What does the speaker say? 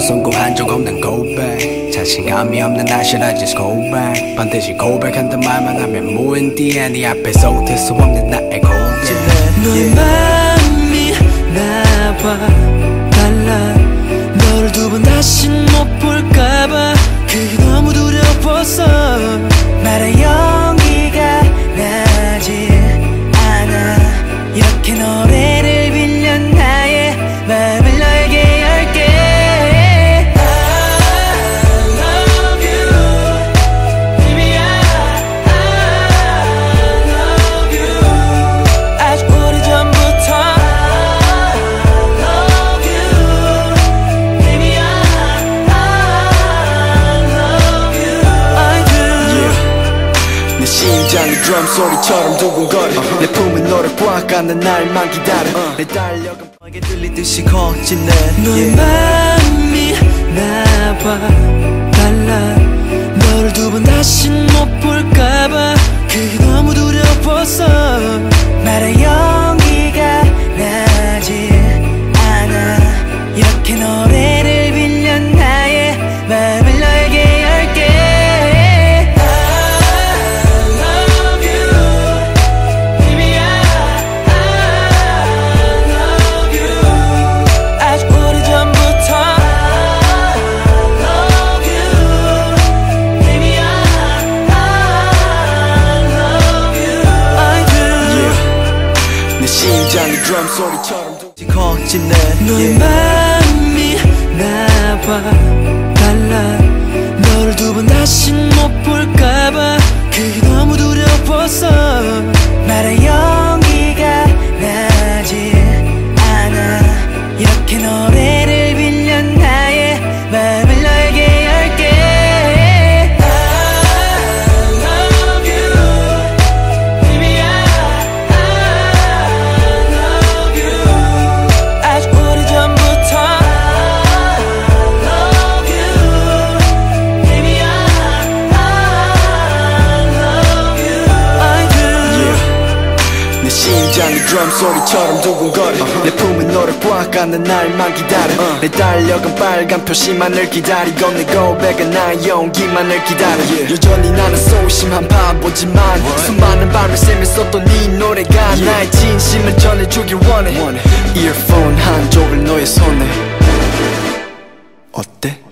성공한 적 없는 고백 자신감이 없는 I should I just go back 반드시 고백한단 말만 하면 무인디에 네 앞에서 웃을 수 없는 나의 고백 너의 마음이 나와 달라 너를 두 번 다신 못 볼까봐 그게 너무 두려웠어 말할 용기가 나지 않아 이렇게 노래를 빌려 나의 마음을 너에게 열게 I love you baby I love you 아주 오래전부터 I love you baby I love you I do 내 심장이 드럼 소리처럼 두근거려 내 품에 너를 보아가는 날만 기다려 내 달력은 뻔하게 들리듯이 거친네 너의 마음이 나와 달라 너를 두 번 다신 못 볼까봐 그게 너무 두려웠어 말할 용기가 나지 않아 이렇게 노래를 빌려 나의 마음을 너에게 열게 I love you baby I love you 아주 오래전부터 I love you baby I love you I do 내 심장이 드럼 소리처럼 거친네 너의 마음이 나와 달라 너를 두 번 다신 못 볼까봐 그게 너무 두려웠어 말할 용기가 나지 않아 이렇게 노래를 빌려 나의 마음을 너에게 열게 I love you baby I love you 아주 오래전부터 I love you baby I love you I do 내 심장이 드럼 소리처럼 두근거려 내 품에 너를 보아가는 날만 기다려 내 달력은 빨간 표시만을 기다리고 내 고백은 나의 용기만을 기다려 여전히 나는 소심한 바보지만 수많은 밤을 새며 썼던 네 노래가 나의 진심을 전해주길 원해 이어폰 한 쪽을 너의 손에 어때?